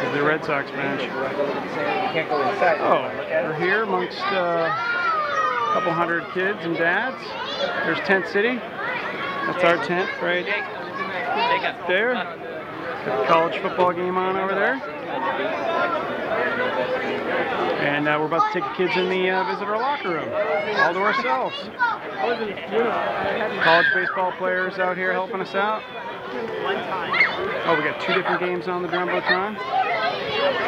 The Red Sox bench. Oh, we're here amongst a couple hundred kids and dads. There's Tent City. That's our tent right there. Got the college football game on over there. And we're about to take the kids in the visitor locker room, all to ourselves. College baseball players out here helping us out. Oh, we got 2 different games on the Jumbotron.